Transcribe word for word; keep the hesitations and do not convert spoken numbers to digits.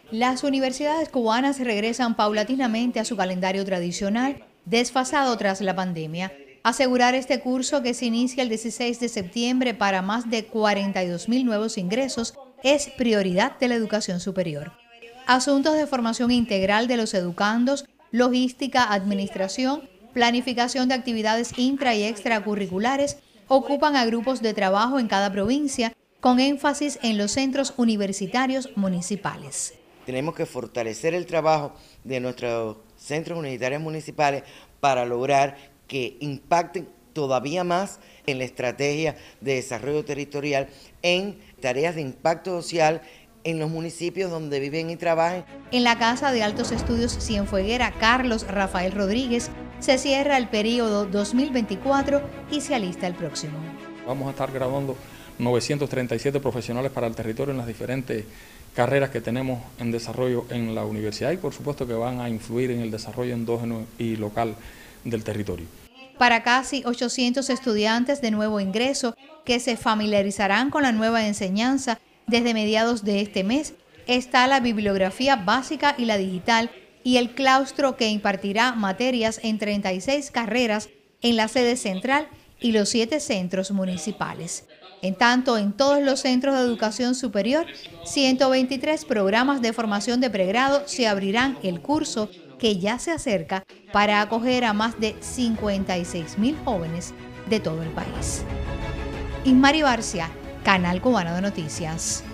Las universidades cubanas regresan paulatinamente a su calendario tradicional, desfasado tras la pandemia. Asegurar este curso, que se inicia el dieciséis de septiembre para más de cuarenta y dos mil nuevos ingresos, es prioridad de la educación superior. Asuntos de formación integral de los educandos, logística, administración, planificación de actividades intra y extracurriculares ocupan a grupos de trabajo en cada provincia, con énfasis en los centros universitarios municipales. Tenemos que fortalecer el trabajo de nuestros centros universitarios municipales para lograr que impacten todavía más en la estrategia de desarrollo territorial, en tareas de impacto social en los municipios donde viven y trabajan. En la Casa de Altos Estudios Cienfueguera Carlos Rafael Rodríguez se cierra el periodo dos mil veinticuatro y se alista el próximo. Vamos a estar graduando novecientos treinta y siete profesionales para el territorio en las diferentes carreras que tenemos en desarrollo en la universidad y por supuesto que van a influir en el desarrollo endógeno y local del territorio. Para casi ochocientos estudiantes de nuevo ingreso que se familiarizarán con la nueva enseñanza desde mediados de este mes, está la bibliografía básica y la digital y el claustro, que impartirá materias en treinta y seis carreras en la sede central y los siete centros municipales. En tanto, en todos los centros de educación superior, ciento veintitrés programas de formación de pregrado se abrirán el curso, que ya se acerca, para acoger a más de cincuenta y seis mil jóvenes de todo el país. Ismari Barcia, Canal Cubano de Noticias.